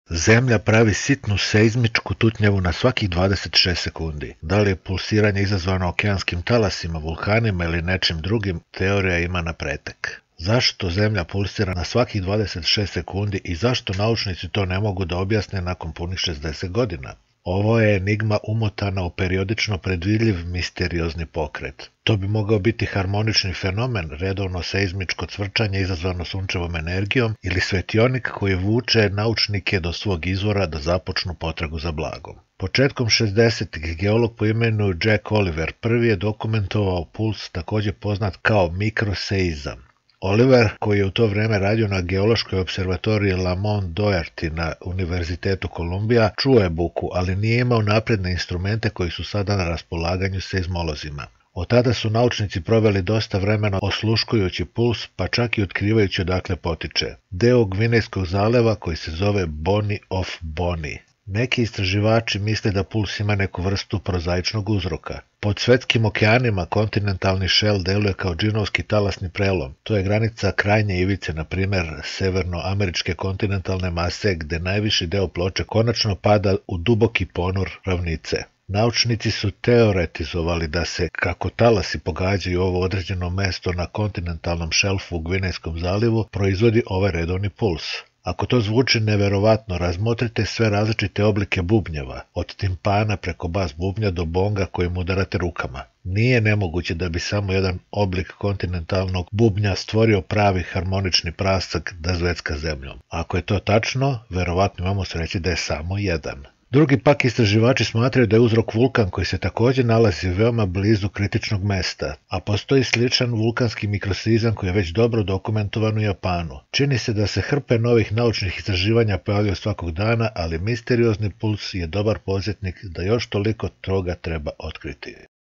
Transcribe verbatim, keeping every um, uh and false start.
Zemlja pravi sitnu seizmičku tutnjavu na svakih dvadeset šest sekundi. Da li je pulsiranje izazvano okeanskim talasima, vulkanima ili nečim drugim, teorija ima na pretek. Zašto Zemlja pulsira na svakih dvadeset šest sekundi i zašto naučnici to ne mogu da objasne nakon punih šezdeset godina? Ovo je enigma umotana u periodično predvidljiv misteriozni pokret. To bi mogao biti harmonični fenomen, redovno seizmičko cvrčanje izazvano sunčevom energijom ili svetionik koji vuče naučnike do svog izvora da započnu potragu za blagom. Početkom šezdesetih geolog po imenu Jack Oliver prvi je dokumentovao puls, također poznat kao mikroseizam. Oliver, koji je u to vreme radio na geološkoj observatoriji Lamont Doherty na Univerzitetu Kolumbija, čuo je buku, ali nije imao napredne instrumente koji su sada na raspolaganju seizmolozima. Od tada su naučnici proveli dosta vremena osluškujući puls, pa čak i otkrivajući odakle potiče. Deo Gvinejskog zaljeva koji se zove Boni of Boni. Neki istraživači misle da puls ima neku vrstu prozaičnog uzroka. Pod svetskim okeanima kontinentalni šel deluje kao džinovski talasni prelom. To je granica krajnje ivice, na primjer severnoameričke kontinentalne mase, gde najviši deo ploče konačno pada u duboki ponor ravnice. Naučnici su teoretizovali da se, kako talasi pogađaju ovo određeno mesto na kontinentalnom šelfu u Gvinejskom zalivu, proizvodi ovaj redovni puls. Ako to zvuči neverovatno, razmotrite sve različite oblike bubnjeva, od timpana preko bas bubnja do bonga kojim udarate rukama. Nije nemoguće da bi samo jedan oblik kontinentalnog bubnja stvorio pravi harmonični prasak da zvecka zemljom. Ako je to tačno, verovatno imamo sreće da je samo jedan. Drugi pak istraživači smatraju da je uzrok vulkan koji se također nalazi veoma blizu kritičnog mesta, a postoji sličan vulkanski mikroseizam koji je već dobro dokumentovan u Japanu. Čini se da se hrpe novih naučnih istraživanja pojavljaju svakog dana, ali misteriozni puls je dobar podsjetnik da još toliko toga treba otkriti.